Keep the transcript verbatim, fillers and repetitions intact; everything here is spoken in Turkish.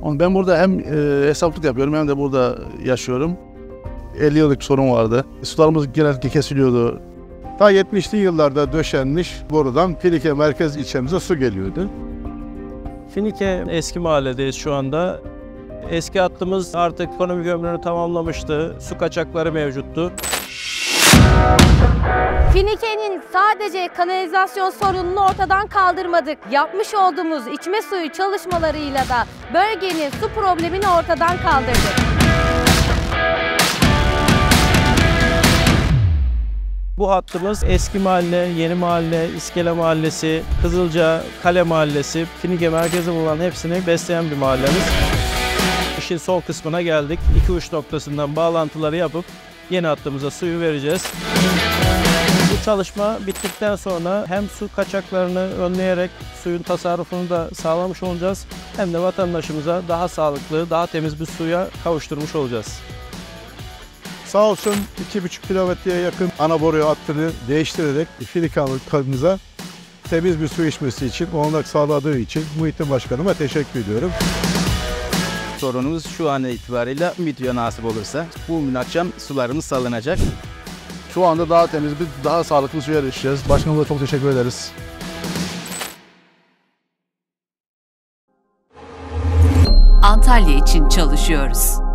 Ben burada hem e, hesaplık yapıyorum hem de burada yaşıyorum. elli yıllık sorun vardı. Sularımız genellikle kesiliyordu. Ta yetmişli yıllarda döşenmiş borudan Finike merkez ilçemize su geliyordu. Finike eski mahalledeyiz şu anda. Eski hattımız artık ekonomik ömrünü tamamlamıştı. Su kaçakları mevcuttu. Finike'nin sadece kanalizasyon sorununu ortadan kaldırmadık. Yapmış olduğumuz içme suyu çalışmalarıyla da bölgenin su problemini ortadan kaldırdık. Bu hattımız eski mahalle, yeni mahalle, İskele mahallesi, Kızılca, Kale mahallesi, Finike merkezi bulunan hepsini besleyen bir mahallemiz. İşin sol kısmına geldik. İki uç noktasından bağlantıları yapıp yeni hattımıza suyu vereceğiz. Bu çalışma bittikten sonra hem su kaçaklarını önleyerek suyun tasarrufunu da sağlamış olacağız, hem de vatandaşımıza daha sağlıklı, daha temiz bir suya kavuşturmuş olacağız. Sağ olsun iki buçuk kilometreye yakın ana boru hattını değiştirerek Finike halkımıza temiz bir su içmesi için olanak sağladığı için Muhittin Başkanıma teşekkür ediyorum. Sorunumuz şu an itibariyle bitiyor nasip olursa. Bugün akşam sularımız salınacak. Şu anda daha temiz, bir daha sağlıklı suya erişeceğiz. Başkanımıza çok teşekkür ederiz. Antalya için çalışıyoruz.